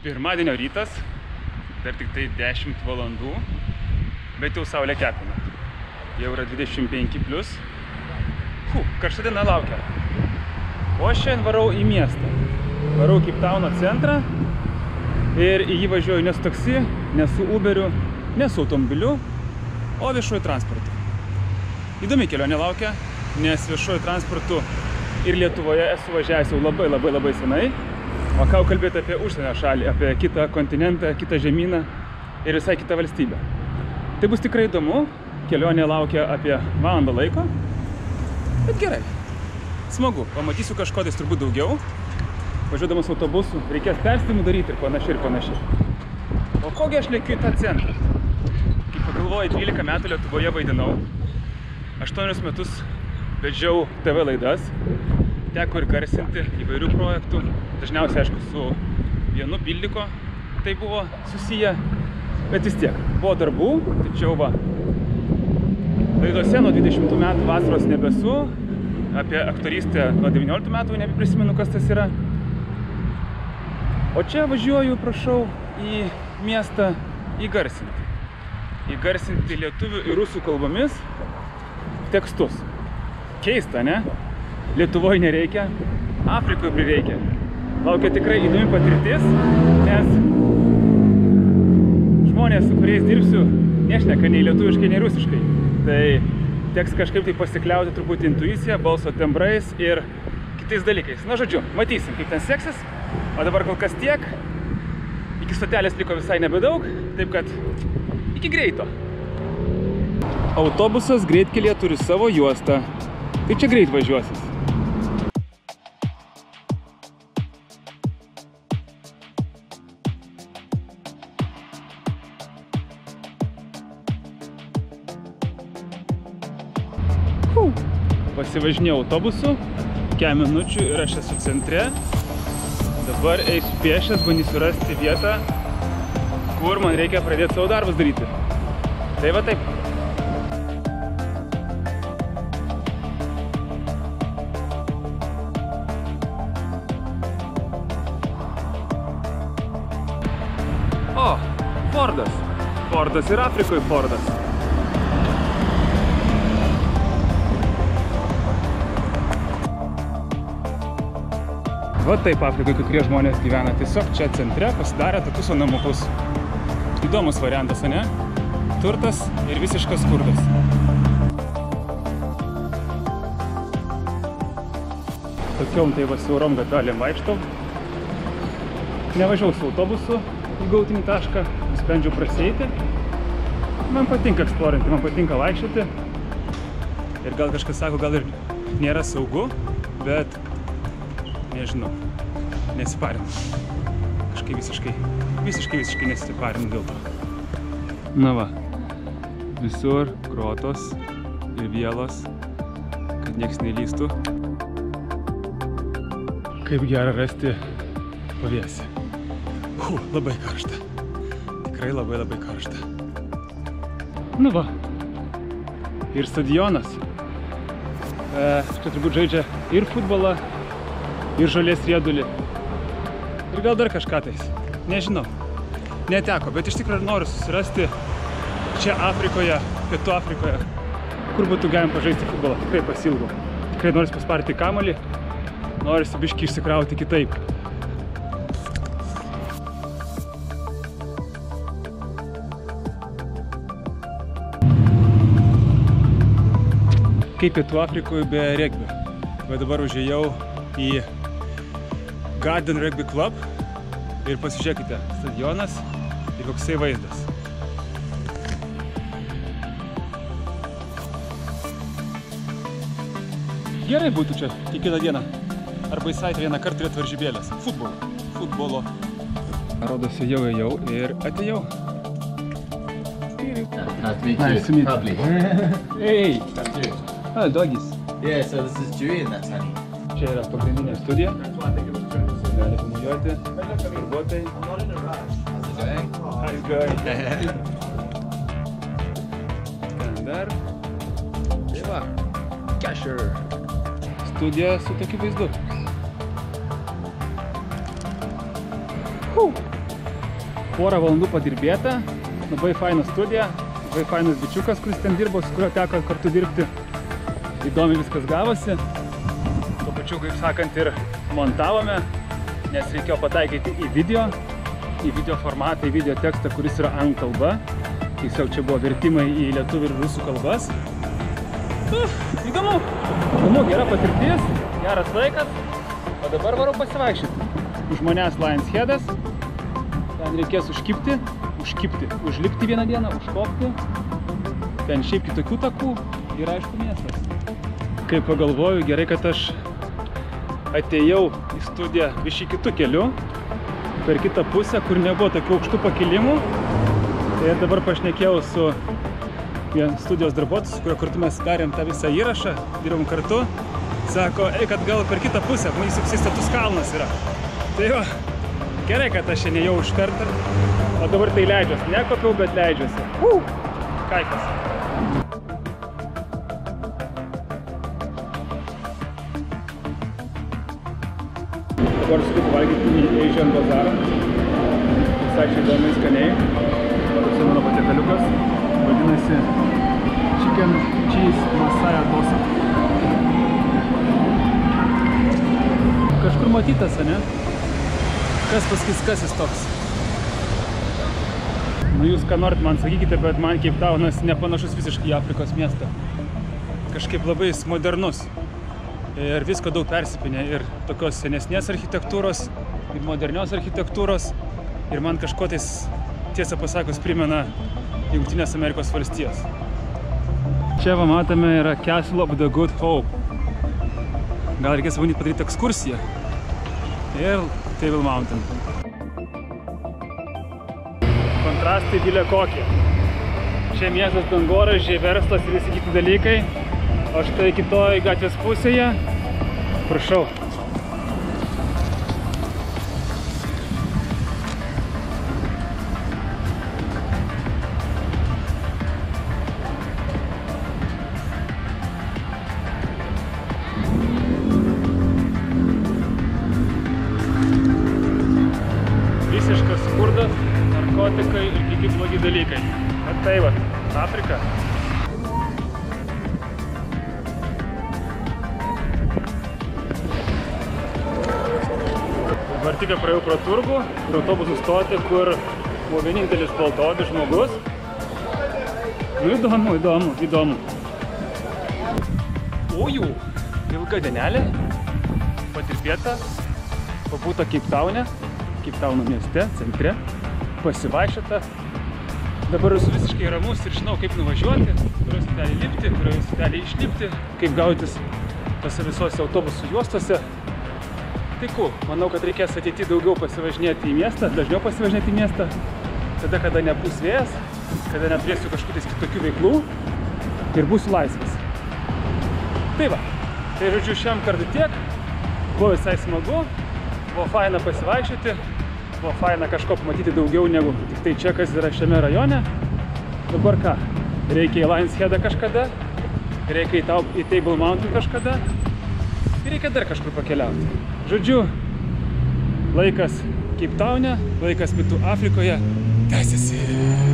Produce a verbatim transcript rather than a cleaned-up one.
Pirmadienio rytas, dar tik tai dešimt valandų, bet jau saulė kepina. Jau yra dvidešimt penki plius. Huh, karšta diena laukia. O aš šiandien varau į miestą. Varau į Keiptauno centrą ir į jį važiuoju ne su taksi, ne su Uberiu, ne su automobiliu, o viešuoju transportu. Įdomi kelionė laukia, nes viešuoju transportu ir Lietuvoje esu važiavęs jau labai labai labai senai. O ką kalbėti apie užsienio šalį, apie kitą kontinentą, kitą žemyną ir visai kitą valstybę. Tai bus tikrai įdomu, kelionė laukia apie valandą laiko, bet gerai, smagu, pamatysiu kažko tais turbūt daugiau. Važiuodamas autobusu reikės perstimų daryti ir panašiai ir panašiai. O kogi aš lėkiu į tą centrą? Kaip pagalvoju, dvylika metų Lietuvoje vaidinau, aštuonius metus vedžiau T V laidas, teko ir garsinti įvairių projektų, dažniausiai, aišku, su vienu Bildiko tai buvo susiję, bet vis tiek, buvo darbų, tačiau va, laidose nuo dvidešimtų metų vasaros nebesu, apie aktorystę nuo devynioliktų metų nebeprisimenu, kas tas yra. O čia važiuoju, prašau, į miestą įgarsinti. Įgarsinti lietuvių ir rusų kalbomis tekstus. Keista, ne? Lietuvoje nereikia, Afrikoje prireikia. Laukia tikrai įdomi patirtis, nes žmonės, su kuriais dirbsiu, nešneka nei lietuviškai, nei rusiškai. Tai teks kažkaip tai pasikliauti turbūt intuicija, balso tembrais ir kitais dalykais. Na, žodžiu, matysim, kaip ten seksis. O dabar kol kas tiek. Iki stotelės liko visai nebedaug, taip kad iki greito. Autobusas greitkelyje turi savo juostą. Tai čia greit važiuosis. Pasivažinėjau autobusu, kem minučių ir aš esu centre. Dabar eisiu pėsčias, bandysiu rasti vietą, kur man reikia pradėti savo darbus daryti. Tai va taip. O, Fordas. Fordas ir Afrikoje Fordas. Va taip Afrikoje kai kurie žmonės gyvena. Tiesiog čia centre pasidarė tokius namukus. Įdomus variantas, ne? Turtas ir visiškas skurdas. Tokiom tai va siaurom gatvelėm vaikštau. Nevažiavau su autobusu į galutinį tašką, nusprendžiau prasieiti. Man patinka eksplorinti, man patinka vaikščioti. Ir gal kažkas sako, gal ir nėra saugu, bet nežinau, nesiparinu. Kažkai visiškai, visiškai, visiškai nesiparinu dėl to. Na va, visur grotos ir vielos, kad nieks nelystų. Kaip gera rasti pavėsį. Hu, labai karšta. Tikrai labai labai karšta. Nu va, ir stadionas. E, čia turbūt žaidžia ir futbolą, ir žolės riedulį. Ir gal dar kažką tais. Nežinau. Neteko, bet iš tikrųjų noriu susirasti čia Afrikoje, Pietų Afrikoje, kur būtų galima pažaisti futbolą. Tikrai pasilgau. Tikrai noriu pasparti kamuolį, noriu biškį išsikrauti kitaip. Kaip Pietų Afrikoje be regbio. Bet dabar užėjau į Garden Rugby Club ir pasižiūrėkite, stadionas ir koksai vaizdas. Gerai būtų čia kiekvieną dieną arba į savaitę vieną kartą turėti varžybėlės. Futbolo. Futbolo. Rodosi jau ėjau ir atėjau. Nice to meet you. Lovely. Hey! Oh, doggies. Yeah, so this is Dewey and that's Honey. Čia yra pagrindinė studija. Gali pamuliuoti. Darbuotojai. How's it going? How's it going? Ten dar. Tai va. Casher. Studija su tokiu vaizdu. Huh. porą valandų padirbėta, labai faina studija, labai fainas bičiukas, kuris ten dirbo, su kurio teko kartu dirbti. Įdomi viskas gavosi. Tuo pačiu, kaip sakant, ir montavome, nes reikėjo pataikyti į video, į video formatą, į video tekstą, kuris yra anglų kalba. Tiesiog čia buvo vertimai į lietuvių ir rusų kalbas. Uf, įdomu. Įdomu, gera patirtis, geras laikas. O dabar varau pasivaikščioti. Už manęs Lions Headas. Ten reikės užkipti, užkipti, užlipti vieną dieną, užkopti. Ten šiaip kitokių takų ir aišku miestas. Kaip pagalvoju, gerai, kad aš atėjau į studiją biškį kitų kelių, per kitą pusę, kur nebuvo tokių aukštų pakilimų. Ir dabar pašnekėjau su studijos darbuotojas, su kurio kartu mes darėm tą visą įrašą, dirbom kartu. Sako, ei, kad gal per kitą pusę, man įsiksai status kalnas yra. Tai va, gerai, kad aš čia nejau iš kartą, o dabar tai leidžiuosi. Nekopiau, bet leidžiuosi. Uh, kaifas. Dabar sutiku valgyti į Asian bazarą. Visai čia įdomiai skaniai. Toks mano patiekaliukas. Vadinasi Chicken Cheese Masaya Dosa. Kažkur matytas, ne? Kas pasakys, kas jis toks? Nu, jūs ką norit man sakykite, bet man Cape Townas nepanašus visiškai į Afrikos miestą. Kažkaip labai modernus. Ir visko daug persipinė, ir tokios senesnės architektūros, ir modernios architektūros. Ir man kažko tais, tiesą pasakius, primena Jungtinės Amerikos valstijas. Čia va matome yra Castle of the Good Hope. Gal reikės bandyti padaryti ekskursiją. Ir Table Mountain. Kontrastai bile kokie. Čia miestas dangoraižiai, verslas ir visi kiti dalykai. O štai kitoj gatvės pusėje, prašau. Visiškas skurdas, narkotikai ir kiti blogi dalykai. O tai va, Afrika. Dabar tik praėjau pro turgų ir autobusų stotį, kur buvo vienintelis baltaodis žmogus. Nu, įdomu, įdomu, įdomu. O jų, ilga dienelė, padirbėta, pabūta Cape Towne, Cape Towno mieste, centre, pasivaikščiota. Dabar esu visiškai ramus ir žinau, kaip nuvažiuoti, kurios stotelį lipti, kurios stotelį išlipti, kaip gaudytis tose visose autobusų juostose. Tai cool. Manau, kad reikės ateity daugiau pasivažinėti į miestą, dažniau pasivažinėti į miestą, tada, kada nebus vėjas, kada neturėsiu kažkokių kitokių veiklų ir būsiu laisvas. Tai va, tai žodžiu, šiam kartu tiek, buvo visai smagu, buvo faina pasivaikščioti, buvo faina kažko pamatyti daugiau negu tik tai čia, kas yra šiame rajone. Dabar ką, reikia į Lions Headą kažkada, reikia į Table Mountain kažkada ir reikia dar kažkur pakeliauti. Žodžiu, laikas Cape Towne, laikas Pietų Afrikoje tęsiasi.